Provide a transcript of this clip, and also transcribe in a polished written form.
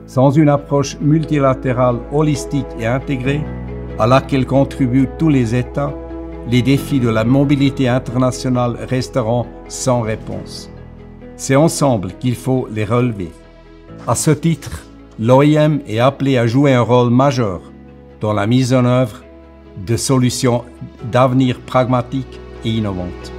Sans une approche multilatérale holistique et intégrée, à laquelle contribuent tous les États, les défis de la mobilité internationale resteront sans réponse. C'est ensemble qu'il faut les relever. À ce titre, l'OIM est appelé à jouer un rôle majeur dans la mise en œuvre de solutions d'avenir pragmatiques et innovantes.